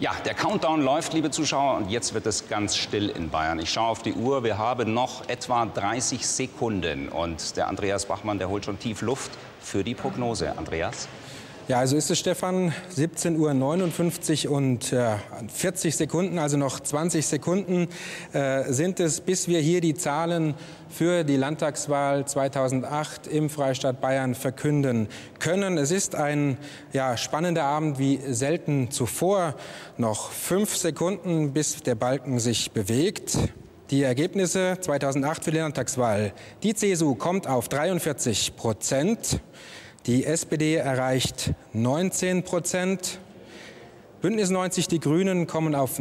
Ja, der Countdown läuft, liebe Zuschauer, und jetzt wird es ganz still in Bayern. Ich schaue auf die Uhr, wir haben noch etwa 30 Sekunden. Und der Andreas Bachmann, der holt schon tief Luft für die Prognose. Andreas? Ja, also ist es, Stefan, 17:59 Uhr und 40 Sekunden, also noch 20 Sekunden sind es, bis wir hier die Zahlen für die Landtagswahl 2008 im Freistaat Bayern verkünden können. Es ist ein spannender Abend wie selten zuvor. Noch 5 Sekunden, bis der Balken sich bewegt. Die Ergebnisse 2008 für die Landtagswahl. Die CSU kommt auf 43%. Die SPD erreicht 19%. Bündnis 90, die Grünen kommen auf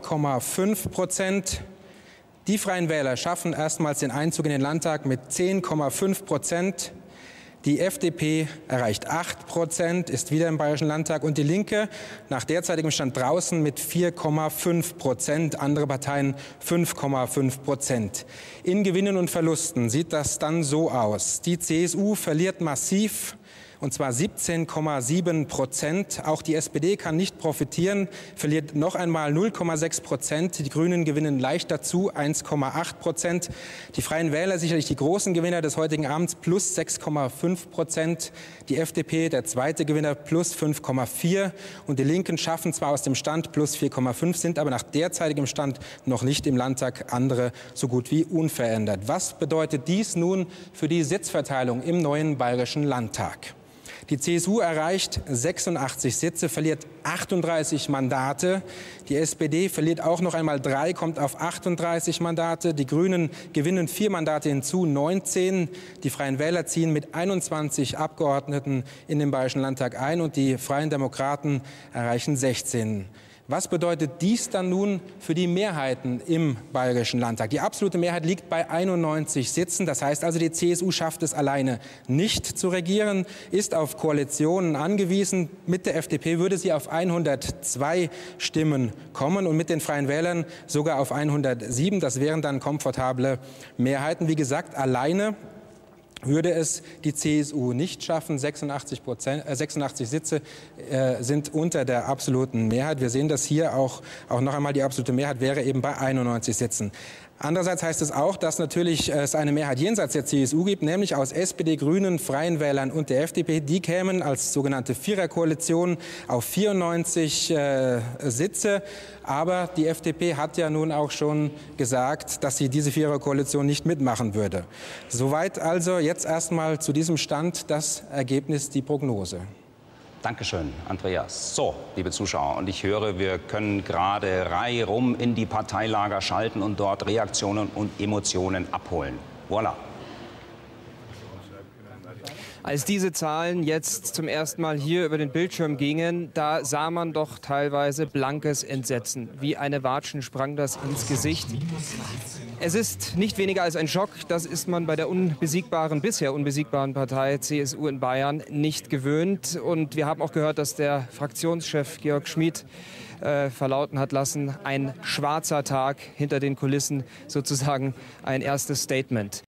9,5%. Die Freien Wähler schaffen erstmals den Einzug in den Landtag mit 10,5%. Die FDP erreicht 8%, ist wieder im Bayerischen Landtag. Und die Linke nach derzeitigem Stand draußen mit 4,5%. Andere Parteien 5,5%. In Gewinnen und Verlusten sieht das dann so aus. Die CSU verliert massiv, und zwar 17,7%. Auch die SPD kann nicht profitieren, verliert noch einmal 0,6%. Die Grünen gewinnen leicht dazu, 1,8%. Die Freien Wähler sicherlich die großen Gewinner des heutigen Abends, plus 6,5%. Die FDP der zweite Gewinner, plus 5,4%. Und die Linken schaffen zwar aus dem Stand plus 4,5%, sind aber nach derzeitigem Stand noch nicht im Landtag, andere so gut wie unverändert. Was bedeutet dies nun für die Sitzverteilung im neuen Bayerischen Landtag? Die CSU erreicht 86 Sitze, verliert 38 Mandate. Die SPD verliert auch noch einmal 3, kommt auf 38 Mandate. Die Grünen gewinnen 4 Mandate hinzu, 19. Die Freien Wähler ziehen mit 21 Abgeordneten in den Bayerischen Landtag ein und die Freien Demokraten erreichen 16. Was bedeutet dies dann nun für die Mehrheiten im Bayerischen Landtag? Die absolute Mehrheit liegt bei 91 Sitzen. Das heißt also, die CSU schafft es alleine nicht zu regieren, ist auf Koalitionen angewiesen. Mit der FDP würde sie auf 102 Stimmen kommen und mit den Freien Wählern sogar auf 107. Das wären dann komfortable Mehrheiten. Wie gesagt, alleine würde es die CSU nicht schaffen. 86 Sitze sind unter der absoluten Mehrheit. Wir sehen das hier auch noch einmal. Die absolute Mehrheit wäre eben bei 91 Sitzen. Andererseits heißt es auch, dass natürlich es eine Mehrheit jenseits der CSU gibt, nämlich aus SPD, Grünen, Freien Wählern und der FDP. Die kämen als sogenannte Viererkoalition auf 94 Sitze. Aber die FDP hat ja nun auch schon gesagt, dass sie diese Viererkoalition nicht mitmachen würde. Soweit also jetzt erstmal zu diesem Stand das Ergebnis, die Prognose. Dankeschön, Andreas. So, liebe Zuschauer, und ich höre, wir können gerade reihum in die Parteilager schalten und dort Reaktionen und Emotionen abholen. Voilà. Als diese Zahlen jetzt zum ersten Mal hier über den Bildschirm gingen, da sah man doch teilweise blankes Entsetzen. Wie eine Watschen sprang das ins Gesicht. Es ist nicht weniger als ein Schock. Das ist man bei der bisher unbesiegbaren Partei CSU in Bayern nicht gewöhnt. Und wir haben auch gehört, dass der Fraktionschef Georg Schmied verlauten hat lassen, ein schwarzer Tag hinter den Kulissen, sozusagen ein erstes Statement.